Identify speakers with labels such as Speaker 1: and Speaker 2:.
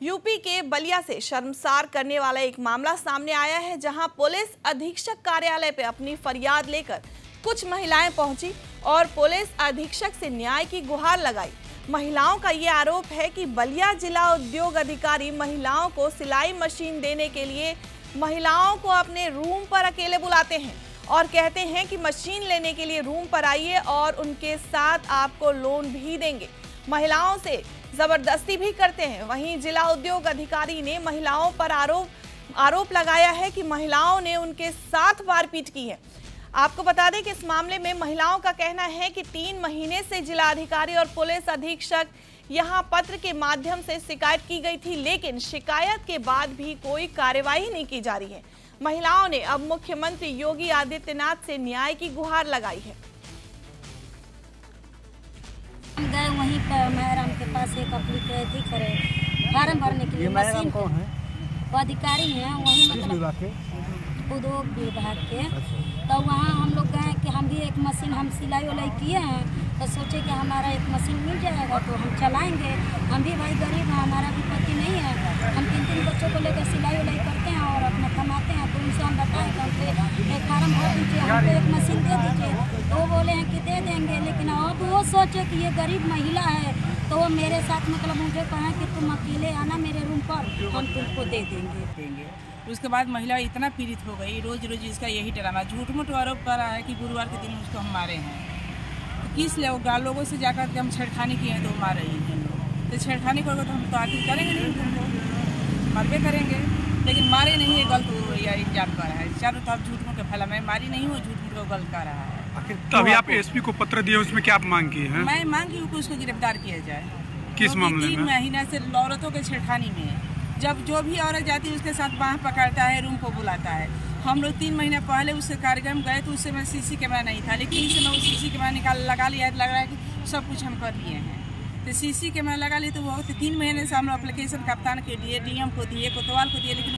Speaker 1: UP के बलिया से शर्मसार करने वाला एक मामला सामने आया है, जहां पुलिस अधीक्षक कार्यालय पे अपनी फरियाद लेकर कुछ महिलाएं पहुंची और पुलिस अधीक्षक से न्याय की गुहार लगाई। महिलाओं का ये आरोप है कि बलिया जिला उद्योग अधिकारी महिलाओं को सिलाई मशीन देने के लिए महिलाओं को अपने रूम पर अकेले बुलाते हैं और कहते हैं कि मशीन लेने के लिए रूम पर आइए और उनके साथ आपको लोन भी देंगे। महिलाओं से जबरदस्ती भी करते हैं। वहीं जिला उद्योग अधिकारी ने महिलाओं पर आरोप लगाया है कि महिलाओं ने उनके साथ मारपीट की है। आपको बता दें कि इस मामले में महिलाओं का कहना है कि 3 महीने से जिला अधिकारी और पुलिस अधीक्षक यहां पत्र के माध्यम से शिकायत की गई थी, लेकिन शिकायत के बाद भी कोई कार्यवाही नहीं की जा रही है। महिलाओं ने अब मुख्यमंत्री योगी आदित्यनाथ से न्याय की गुहार लगाई है।
Speaker 2: हम गए वहीं पर मैडम के पास एक एप्लीकेशन करे फार्म भरने के लिए मशीन को है, वो अधिकारी हैं वहीं मतलब उद्योग विभाग के। तो वहाँ हम लोग गए कि हम भी एक मशीन हम सिलाई उलाई किए हैं, तो सोचे कि हमारा एक मशीन मिल जाएगा तो हम चलाएंगे। हम भी भाई गरीब हैं, हमारा भी पति नहीं है, हम 3 बच्चों को लेकर सिलाई उलाई करते हैं और अपना कमाते हैं। तो उनसे हम बताएं कि एक फार्म भर दीजिए, हमको एक मशीन दे दीजिए। तो वो बोले हैं कि दे देंगे, लेकिन अब वो सोचे कि ये गरीब महिला है तो वो मेरे साथ मतलब मुझे कहा कि तुम अकेले आना मेरे रूम पर, हम तुमको दे देंगे।
Speaker 3: उसके बाद महिला इतना पीड़ित हो गई, रोज रोज इसका यही ड्रामा, झूठ मूठ आरोप कर रहा है कि गुरुवार के दिन उसको हम मारे हैं। तो किस लोगों से जाकर के हम छेड़खानी किए हैं तो मार रही हैं लोग। तो छेड़खानी करोगे तो हम तो आखिर करेंगे नहीं, तुमको मरबे करेंगे, लेकिन मारे नहीं है गलत या इल्जाम कर रहा है। चारों तरफ झूठ मूठ का फैला, मैं मारी नहीं हूँ, झूठ मूठ को गलत कर रहा है।
Speaker 4: तो अभी आप एसपी को पत्र दिए, उसमें क्या आप मांग की है?
Speaker 3: मैं मांग की हूँ कि उसको गिरफ्तार किया जाए।
Speaker 4: किस मामले में?
Speaker 3: 3 महीना से औरतों के छेड़खानी में जब जो भी औरत जाती है उसके साथ बाह पकड़ता है, रूम को बुलाता है। हम लोग 3 महीने पहले उससे कार्यक्रम गए तो उससे में सीसी कैमरा नहीं था, लेकिन इस समय वो सीसी कैमरा लगा लिया है। लग रहा है कि सब कुछ हम कर लिए हैं। तो सीसी कैमरा लगा लिए तो वो 3 महीने से हम लोग एप्लीकेशन कप्तान के दिए, डीएम को दिए, कोतवाल को दिए, लेकिन